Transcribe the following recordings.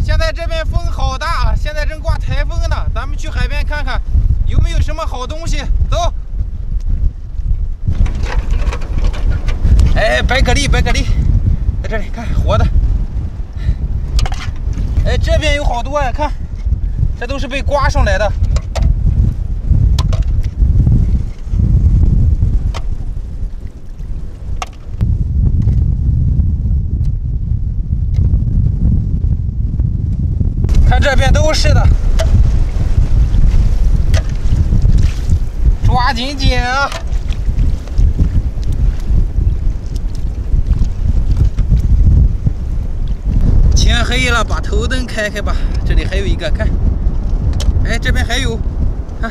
现在这边风好大，现在正刮台风呢。咱们去海边看看，有没有什么好东西？走。哎，白蛤蜊，白蛤蜊，在这里看活的。哎，这边有好多呀，看，这都是被刮上来的。看这边都是的，抓紧捡啊！天黑了，把头灯开开吧。这里还有一个，看，哎，这边还有，看，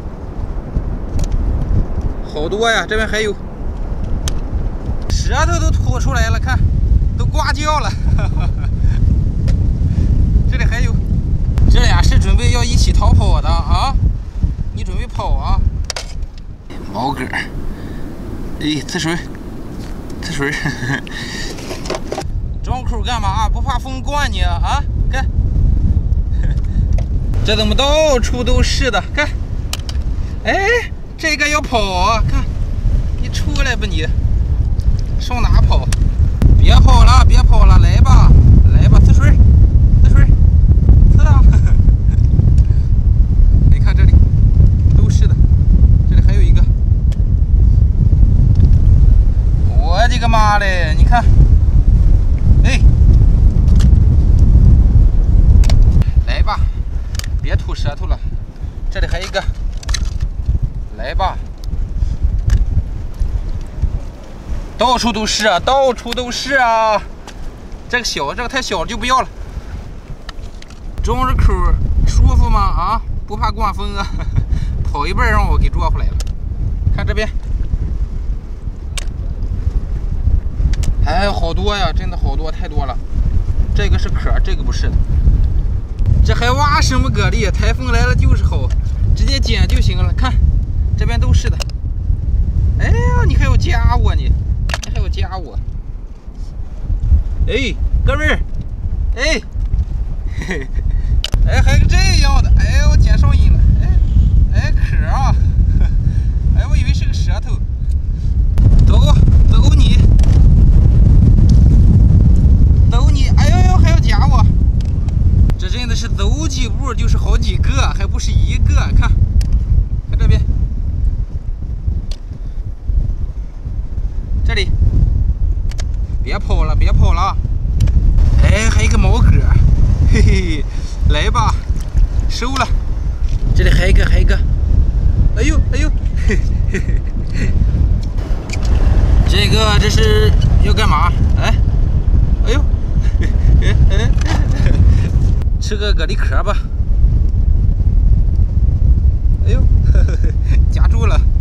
好多呀，这边还有，舌头都吐出来了，看，都刮焦了。这里还有，这俩是准备要一起逃跑的啊！你准备跑啊？毛蛤，哎，呲水，呲水，张口干嘛？不怕风灌你啊？看，这怎么到处都是的？看，哎，这个要跑啊！看，你出来吧你，上哪跑？别跑了，别跑了，来吧，来吧，呲水。你看这里都是的，这里还有一个，我的个妈嘞！你看，哎，来吧，别吐舌头了，这里还有一个，来吧，到处都是啊，到处都是啊！这个小，这个太小了就不要了。装着口舒服吗？啊，不怕刮风啊！跑一半让我给捉回来了。看这边，还有好多呀，真的好多，太多了。这个是壳，这个不是的。这还挖什么蛤蜊？台风来了就是好，直接捡就行了。看，这边都是的。哎呀，你还要夹我你还要夹我？哎，哥们儿，哎，嘿。哎，还有个这样的，哎，我捡上瘾了，哎，壳啊，哎，我以为是个舌头，走你，哎呦，还要夹我，这真的是走几步就是好几个，还不是一个，看这边，这里，别跑了，别跑了，哎，还有一个毛蛤，嘿嘿。来吧，收了。这里还有一个，还有一个。哎呦，哎呦，嘿嘿嘿。这是要干嘛？哎，哎呦，吃个蛤蜊壳吧。哎呦，夹住了。